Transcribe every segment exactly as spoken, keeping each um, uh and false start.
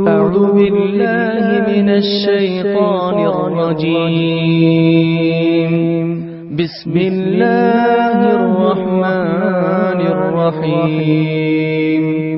أعوذ بالله من الشيطان الرجيم. بسم الله الرحمن الرحيم.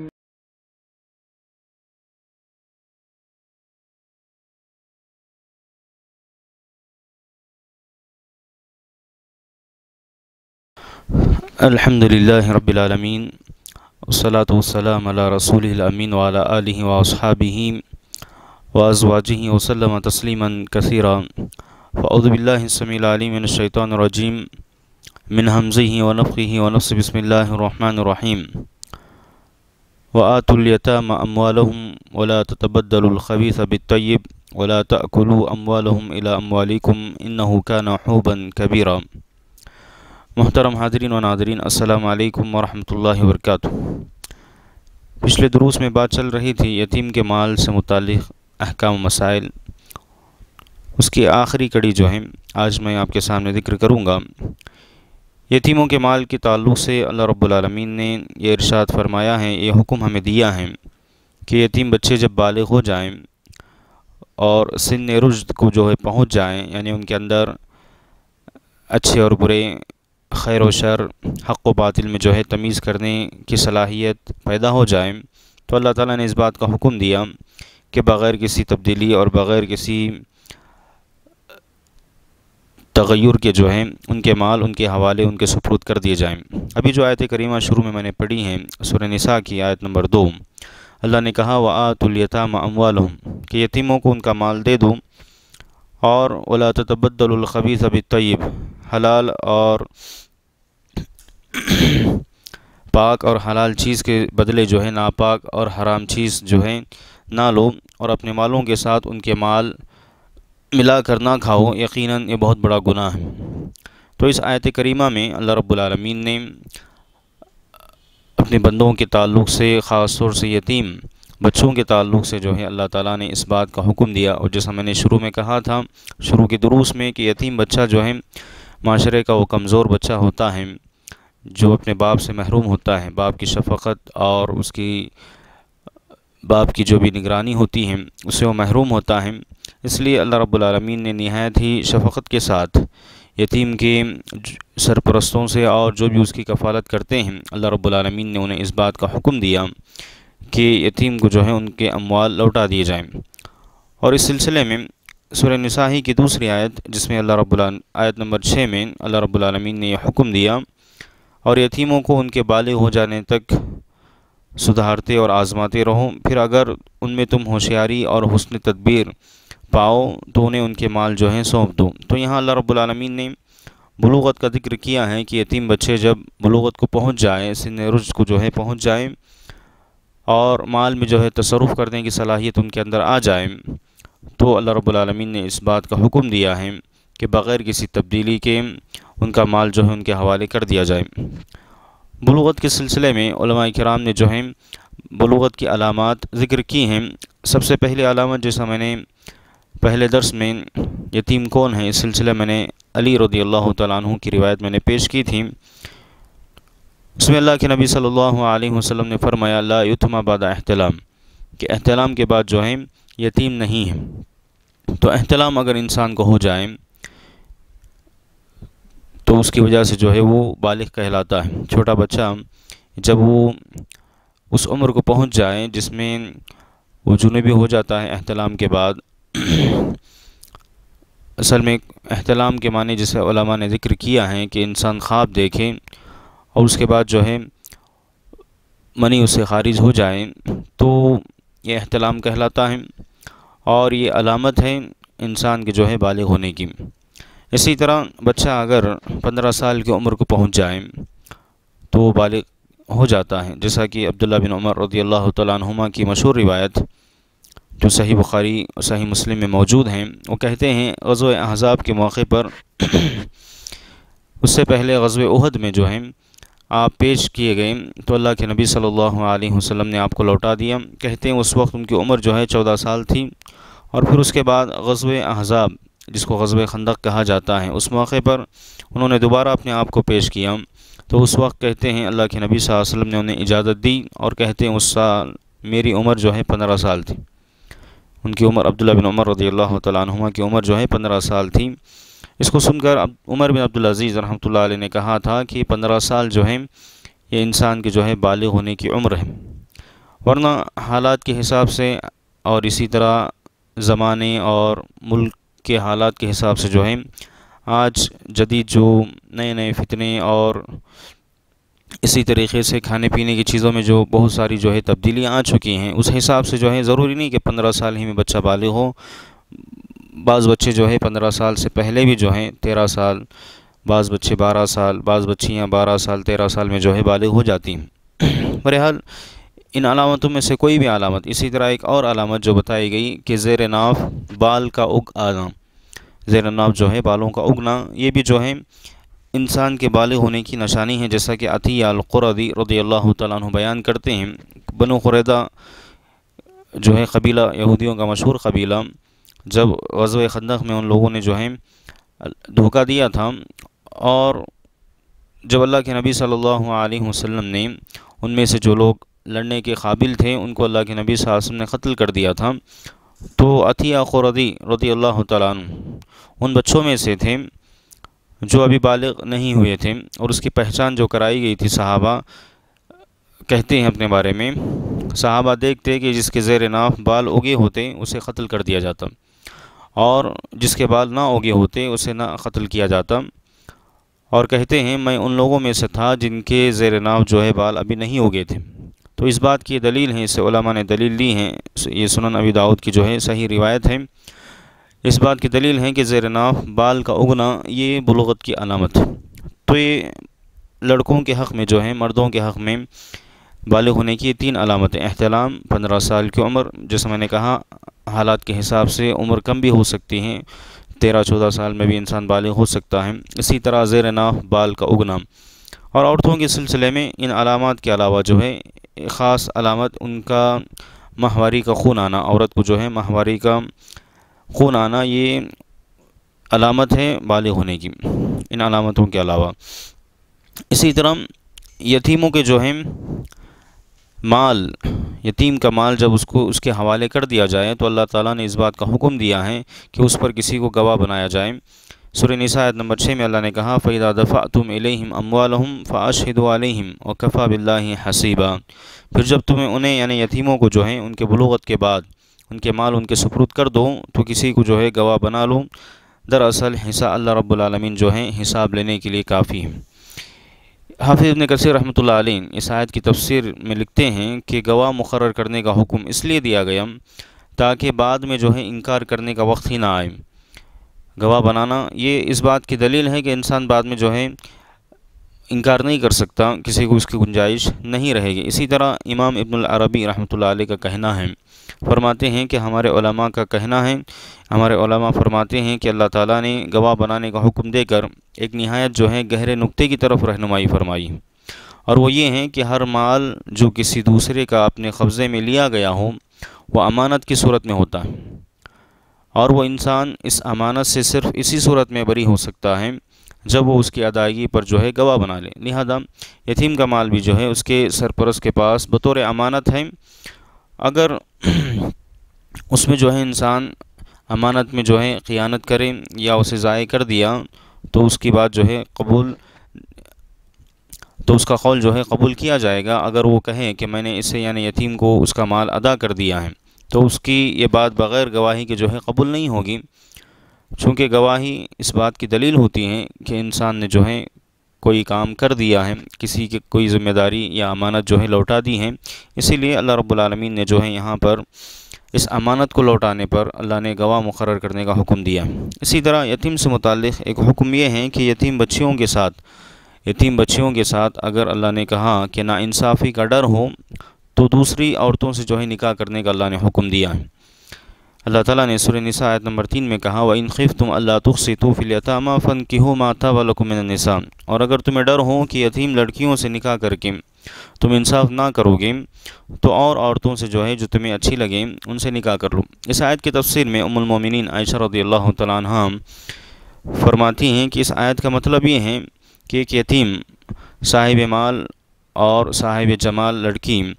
الحمد لله رب العالمين والصلاة والسلام على رسوله الأمين وعلى آله وأصحابه وأزواجه وسلم تسليما كثيرا. فأعوذ بالله السميع العليم من الشيطان الرجيم من همزه ونفخه ونفثه. بسم الله الرحمن الرحيم. وآتوا اليتامى أموالهم ولا تتبدلوا الخبيث بالطيب ولا تأكلوا أموالهم إلى أموالكم إنه كان حوبا كبيرا. محترم حاضرین و ناظرین، السلام علیکم ورحمۃ اللہ وبرکاتہ۔ پچھلے دروس میں بات چل رہی تھی یتیم کے مال سے متعلق احکام و مسائل۔ اس کی آخری کڑی جو ہے آج میں آپ کے سامنے ذکر کروں گا۔ یتیموں کے مال کے تعلق سے اللہ رب العالمین نے یہ ارشاد فرمایا ہے، یہ حکم ہمیں دیا ہے کہ یتیم بچے جب بالغ ہو جائیں اور سن رشد کو جو ہے پہنچ جائیں، یعنی ان کے اندر اچھے اور برے، خیر و شر، حق و باطل میں جو ہے تمیز کرنے کی صلاحیت پیدا ہو جائے، تو اللہ تعالیٰ نے اس بات کا حکم دیا کہ بغیر کسی تبدیلی اور بغیر کسی تغیر کے جو ہیں ان کے مال ان کے حوالے ان کے سپرد کر دیے جائیں۔ ابھی جو آیت کریمہ شروع میں میں نے پڑھی ہیں سورہ نساء کی آیت نمبر دو، اللہ نے کہا وَآتُوا الْيَتَامَى أَمْوَالَهُمْ، کہ یتیموں کو ان کا مال دے دو، اور وَلَا تَتَبَدَّلُوا الْخَبِيثَ بِالطَّيِّبِ، حلال اور پاک اور حلال چیز کے بدلے جو ہے ناپاک اور حرام چیز جو ہے نہ لو، اور اپنے مالوں کے ساتھ ان کے مال ملا کر نہ کھاؤ، یقیناً یہ بہت بڑا گناہ ہے۔ تو اس آیت کریمہ میں اللہ رب العالمین نے اپنے بندوں کے تعلق سے، خاص طور سے یتیم بچوں کے تعلق سے جو ہے اللہ تعالیٰ نے اس بات کا حکم دیا، اور جیسا میں نے شروع میں کہا تھا شروع کے دروس میں کہ یتیم بچہ جو ہے معاشرے کا وہ کمزور بچہ ہوتا ہے جو اپنے باپ سے محروم ہوتا ہے، باپ کی شفقت اور اس کی باپ کی جو بھی نگرانی ہوتی ہے اس سے وہ محروم ہوتا ہے۔ اس لیے اللہ رب العالمین نے نہایت ہی شفقت کے ساتھ یتیم کے سرپرستوں سے اور جو بھی اس کی کفالت کرتے ہیں، اللہ رب العالمین نے انہیں اس بات کا حکم دیا کہ یتیم کو جو ہے ان کے اموال لوٹا دیے جائیں۔ اور اس سلسلے میں سورہ نساء کی دوسری آیت جس میں اللہ رب العالمین آیت نمبر چھ میں اللہ رب العالمین نے یہ حکم دیا، اور یتیموں کو ان کے بالغ ہو جانے تک سدھارتے اور آزماتے رہو، پھر اگر ان میں تم ہوشیاری اور حسن تدبیر پاؤ تو انہیں ان کے مال جو ہیں سونپ دو۔ تو یہاں اللہ رب العالمین نے بلوغت کا ذکر کیا ہے کہ یتیم بچے جب بلوغت کو پہنچ جائیں، سن رشد کو جو ہے پہنچ جائیں، اور مال میں جو ہے تصرف کرنے کی صلاحیت ان کے اندر آ جائے، تو اللہ رب العالمین نے اس بات کا حکم دیا ہے کہ بغیر کسی تبدیلی کے ان کا مال جو ہے ان کے حوالے کر دیا جائے۔ بلوغت کے سلسلے میں علماء کرام نے جو ہیں بلوغت کی علامات ذکر کی ہیں۔ سب سے پہلی علامت جیسا میں نے پہلے درس میں یتیم کون ہے اس سلسلے میں نے علی رضی اللہ تعالیٰ عنہ کی روایت میں نے پیش کی تھی، اس میں اللہ کے نبی صلی اللہ علیہ وسلم نے فرمایا لا یتم بعد احتلام، کہ احتلام کے بعد جو ہے یتیم نہیں ہے۔ تو احتلام اگر انسان کو ہو جائے تو اس کی وجہ سے جو ہے وہ بالغ کہلاتا ہے۔ چھوٹا بچہ جب وہ اس عمر کو پہنچ جائے جس میں وہ جنوبی ہو جاتا ہے احتلام کے بعد، اصل میں احتلام کے معنی جسے علماء نے ذکر کیا ہے کہ انسان خواب دیکھے اور اس کے بعد جو ہے منی اس سے خارج ہو جائے تو یہ احتلام کہلاتا ہے، اور یہ علامت ہے انسان کے جو ہے بالغ ہونے کی۔ اسی طرح بچہ اگر پندرہ سال کی عمر کو پہنچ جائے تو وہ بالغ ہو جاتا ہے، جیسا کہ عبداللہ بن عمر رضی اللہ تعالیٰ عنہما کی مشہور روایت جو صحیح بخاری اور صحیح مسلم میں موجود ہیں، وہ کہتے ہیں غزوہ احزاب کے موقع پر اس سے پہلے غزوہ احد میں جو ہیں آپ پیش کیے گئے تو اللہ کے نبی صلی اللہ علیہ وسلم نے آپ کو لوٹا دیا۔ کہتے ہیں اس وقت ان کی عمر جو ہے چودہ سال تھی، اور پھر اس کے بعد غزوہ احزاب جس کو غزوہ خندق کہا جاتا ہے اس موقع پر انہوں نے دوبارہ اپنے آپ کو پیش کیا، تو اس وقت کہتے ہیں اللہ کے نبی صلی اللہ علیہ وسلم نے انہیں اجازت دی، اور کہتے ہیں اس سال میری عمر جو ہے پندرہ سال تھی۔ ان کی عمر عبداللہ بن عمر رضی اللہ تعالیٰ عنہما کی عمر جو ہے پندرہ سال تھی۔ اس کو سن کر عمر بن عبدالعزیز رحمۃ اللہ علیہ نے کہا تھا کہ پندرہ سال جو ہے یہ انسان کے جو ہے بالغ ہونے کی عمر ہے، ورنہ حالات کے حساب سے اور اسی طرح زمانے اور ملک کے حالات کے حساب سے جو ہے آج جدید جو نئے نئے فتنے اور اسی طریقے سے کھانے پینے کی چیزوں میں جو بہت ساری جو ہے تبدیلیاں آ چکی ہیں، اس حساب سے جو ہے ضروری نہیں کہ پندرہ سال ہی میں بچہ بالغ ہو۔ بعض بچے جو ہے پندرہ سال سے پہلے بھی جو ہیں تیرہ سال، بعض بچے بارہ سال، بعض بچیاں بارہ سال تیرہ سال میں جو ہے بالغ ہو جاتی ہیں۔ بہرحال ان علامتوں میں سے کوئی بھی علامت، اسی طرح ایک اور علامت جو بتائی گئی کہ زیر ناف بال کا اگ آنا، زیر ناف جو ہے بالوں کا اگنا، یہ بھی جو ہے انسان کے بالغ ہونے کی نشانی ہے، جیسا کہ عطیہ القرظی رضی اللہ تعالیٰ عنہ بیان کرتے ہیں۔ بنو قریظہ جو ہے قبیلہ، یہودیوں کا مشہور قبیلہ، جب غزوہ خندق میں ان لوگوں نے جو ہے دھوکہ دیا تھا، اور جب اللہ کے نبی صلی اللہ علیہ وسلم نے ان میں سے جو لوگ لڑنے کے قابل تھے ان کو اللہ کے نبی صلی اللہ علیہ وسلم نے قتل کر دیا تھا، تو عطیہ قرظی رضی اللہ تعالیٰ عنہ ان بچوں میں سے تھے جو ابھی بالغ نہیں ہوئے تھے، اور اس کی پہچان جو کرائی گئی تھی، صحابہ کہتے ہیں اپنے بارے میں، صحابہ دیکھتے کہ جس کے زیر ناف بال اگے ہوتے اسے قتل کر دیا جاتا، اور جس کے بال نہ اگے ہوتے اسے نہ قتل کیا جاتا، اور کہتے ہیں میں ان لوگوں میں سے تھا جن کے زیر ناف جو ہے بال ابھی نہیں اگے تھے۔ تو اس بات کی دلیل ہے، اس سے علماء نے دلیل دی ہے، یہ سنن ابی داؤد کی جو ہے صحیح روایت ہے، اس بات کی دلیل ہے کہ زیر ناف بال کا اگنا یہ بلوغت کی علامت ہے۔ تو یہ لڑکوں کے حق میں جو ہے، مردوں کے حق میں بالغ ہونے کی تین علامتیں: احتلام، پندرہ سال کی عمر، جیسے میں نے کہا حالات کے حساب سے عمر کم بھی ہو سکتی ہیں، تیرہ چودہ سال میں بھی انسان بالغ ہو سکتا ہے، اسی طرح زیر ناف بال کا اگنا۔ اور عورتوں کے سلسلے میں ان علامات کے علاوہ جو ہے خاص علامت ان کا ماہواری کا خون آنا، عورت کو جو ہے ماہواری کا خون آنا یہ علامت ہے بالغ ہونے کی، ان علامتوں کے علاوہ۔ اسی طرح یتیموں کے جو ہیں مال، یتیم کا مال جب اس کو اس کے حوالے کر دیا جائے تو اللہ تعالیٰ نے اس بات کا حکم دیا ہے کہ اس پر کسی کو گواہ بنایا جائے۔ سورہ نساء آیت نمبر چھ میں اللہ نے کہا فَإِذَا دَفَعْتُمْ إِلَيْهِمْ أَمْوَالَهُمْ فَأَشْهِدُوا عَلَيْهِمْ وَكَفَى بِاللَّهِ حَسِيبًا۔ پھر جب تمہیں انہیں یعنی یتیموں کو جو ہیں ان کے بلوغت کے بعد ان کے مال ان کے سپرد کر دو تو کسی کو جو ہے گواہ بنا لو، دراصل حساب اللہ رب العالمین جو ہیں حساب لینے کے لیے کافی ہے۔ حافظ ابن کثیر رحمۃ اللہ علیہ اس آیت کی تفسیر میں لکھتے ہیں کہ گواہ مقرر کرنے کا حکم اس لیے دیا گیا تاکہ بعد میں جو ہے انکار کرنے کا وقت ہی نہ آئے۔ گواہ بنانا یہ اس بات کی دلیل ہے کہ انسان بعد میں جو ہے انکار نہیں کر سکتا، کسی کو اس کی گنجائش نہیں رہے گی۔ اسی طرح امام ابن العربی رحمۃ اللہ علیہ کا کہنا ہے، فرماتے ہیں کہ ہمارے علماء کا کہنا ہے، ہمارے علماء فرماتے ہیں کہ اللہ تعالیٰ نے گواہ بنانے کا حکم دے کر ایک نہایت جو ہے گہرے نقطے کی طرف رہنمائی فرمائی، اور وہ یہ ہیں کہ ہر مال جو کسی دوسرے کا اپنے قبضے میں لیا گیا ہو وہ امانت کی صورت میں ہوتا ہے، اور وہ انسان اس امانت سے صرف اسی صورت میں بری ہو سکتا ہے جب وہ اس کی ادائیگی پر جو ہے گواہ بنا لے۔ لہذا یتیم کا مال بھی جو ہے اس کے سرپرست کے پاس بطور امانت ہے، اگر اس میں جو ہے انسان امانت میں جو ہے خیانت کرے یا اسے ضائع کر دیا تو اس کی بات جو ہے قبول تو اس کا قول جو ہے قبول کیا جائے گا۔ اگر وہ کہیں کہ میں نے اسے یعنی یتیم کو اس کا مال ادا کر دیا ہے تو اس کی یہ بات بغیر گواہی کے جو ہے قبول نہیں ہوگی، چونکہ گواہی اس بات کی دلیل ہوتی ہے کہ انسان نے جو ہے کوئی کام کر دیا ہے، کسی کی کوئی ذمہ داری یا امانت جو ہے لوٹا دی ہے۔ اسی لیے اللہ رب العالمین نے جو ہے یہاں پر اس امانت کو لوٹانے پر اللہ نے گواہ مقرر کرنے کا حکم دیا۔ اسی طرح یتیم سے متعلق ایک حکم یہ ہے کہ یتیم بچیوں کے ساتھ یتیم بچیوں کے ساتھ اگر اللہ نے کہا کہ ناانصافی کا ڈر ہو تو دوسری عورتوں سے جو ہے نکاح کرنے کا اللہ نے حکم دیا ہے۔ اللہ تعالیٰ نے سورہ نساء آیت نمبر تین میں کہا وَإِنْ خِفْتُمْ أَلَّا تُقْسِطُوا فِي الْيَتَامَىٰ فَانكِحُوا مَا طَابَ لَكُم مِّنَ النِّسَاءِ، اور اگر تمہیں ڈر ہو کہ یتیم لڑکیوں سے نکاح کر کے تم انصاف نہ کرو گے تو اور عورتوں سے جو ہے جو تمہیں اچھی لگیں ان سے نکاح کر لو۔ اس آیت کی تفسیر میں ام المومنین عائشہ رضی اللہ تعالیٰ عنہا فرماتی ہیں کہ اس آیت کا مطلب یہ ہے کہ ایک یتیم صاحب مال اور صاحب جمال لڑکی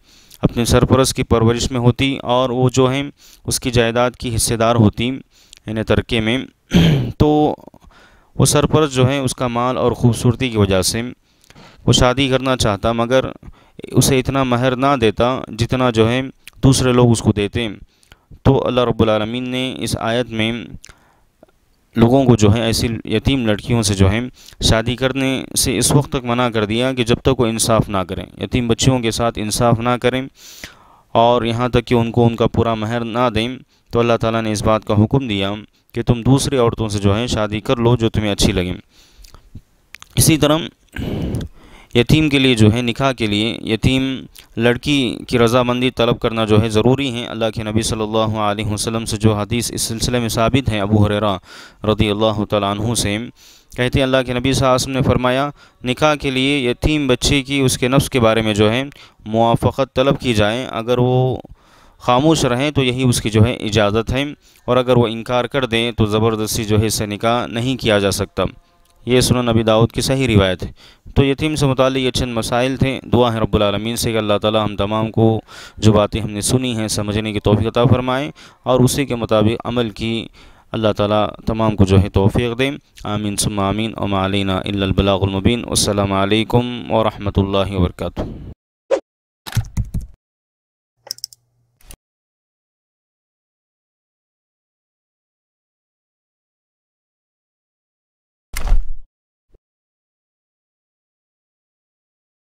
اپنے سرپرست کی پرورش میں ہوتی اور وہ جو ہیں اس کی جائیداد کی حصے دار ہوتی یعنی ترکے میں، تو وہ سرپرست جو ہے اس کا مال اور خوبصورتی کی وجہ سے وہ شادی کرنا چاہتا، مگر اسے اتنا مہر نہ دیتا جتنا جو ہے دوسرے لوگ اس کو دیتے۔ تو اللہ رب العالمین نے اس آیت میں لوگوں کو جو ہے ایسی یتیم لڑکیوں سے جو ہے شادی کرنے سے اس وقت تک منع کر دیا کہ جب تک وہ انصاف نہ کریں، یتیم بچیوں کے ساتھ انصاف نہ کریں اور یہاں تک کہ ان کو ان کا پورا مہر نہ دیں۔ تو اللہ تعالیٰ نے اس بات کا حکم دیا کہ تم دوسری عورتوں سے جو ہے شادی کر لو جو تمہیں اچھی لگیں۔ اسی طرح یتیم کے لیے جو ہے نکاح کے لیے یتیم لڑکی کی رضامندی طلب کرنا جو ہے ضروری ہے۔ اللہ کے نبی صلی اللہ علیہ وسلم سے جو حدیث اس سلسلے میں ثابت ہے، ابو ہریرہ رضی اللہ تعالیٰ عنہ سے کہتے ہیں اللہ کے نبی صلی اللہ علیہ وسلم نے فرمایا نکاح کے لیے یتیم بچے کی اس کے نفس کے بارے میں جو ہے موافقت طلب کی جائے، اگر وہ خاموش رہیں تو یہی اس کی جو ہے اجازت ہے، اور اگر وہ انکار کر دیں تو زبردستی جو ہے اس سے نکاح نہیں کیا جا سکتا۔ یہ سنن نبی داؤد کی صحیح روایت ہے۔ تو یتیم سے متعلق یہ چند مسائل تھے۔ دعا ہے رب العالمین سے کہ اللہ تعالی ہم تمام کو جو باتیں ہم نے سنی ہیں سمجھنے کی توفیق عطا فرمائیں اور اسی کے مطابق عمل کی اللہ تعالی تمام کو جو ہے توفیق دیں۔ آمین ثم آمین وما علینا الا البلاغ المبین۔ السلام علیکم ورحمۃ اللہ وبرکاتہ۔